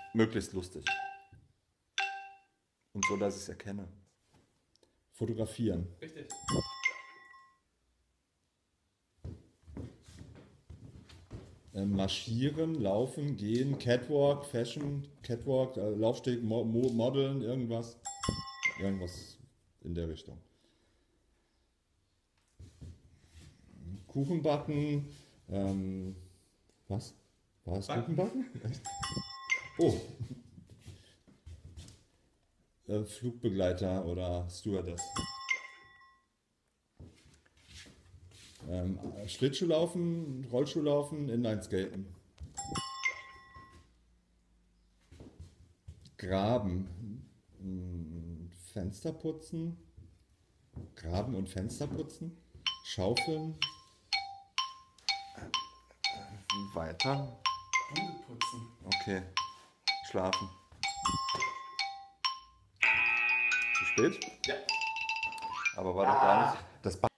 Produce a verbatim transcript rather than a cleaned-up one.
möglichst lustig. Und so, dass ich es erkenne. Fotografieren. Richtig. Äh, marschieren, laufen, gehen, Catwalk, Fashion, Catwalk, äh, Laufsteg, Mo Mo Modeln, irgendwas. Irgendwas in der Richtung. Kuchen backen. Ähm, was? War es Backen. Kuchen backen? Echt? Oh. Äh, Flugbegleiter oder Stewardess. Ähm, Schlittschuhlaufen, Rollschuhlaufen, Inlineskaten. Graben. Hm, Fenster putzen. Graben und Fenster putzen. Schaufeln. Weiter. Bude putzen. Okay. Schlafen. Zu spät? Ja. Aber war doch gar nicht. Das